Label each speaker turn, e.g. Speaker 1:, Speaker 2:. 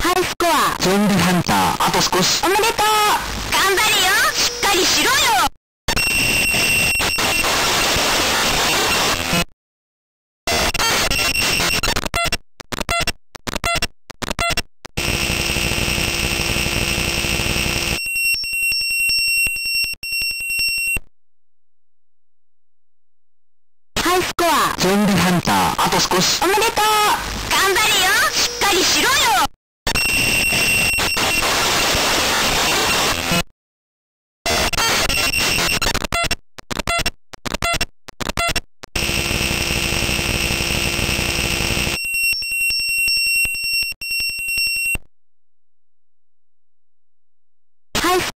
Speaker 1: ハイスコア。
Speaker 2: ゾンビハンター、あと少し。
Speaker 1: おめでとう。頑張れよ。しっかりしろよ。ハイスコア。
Speaker 2: ゾンビハンター、あと少し。
Speaker 1: おめでとう。頑張れよ。しっかりしろよ。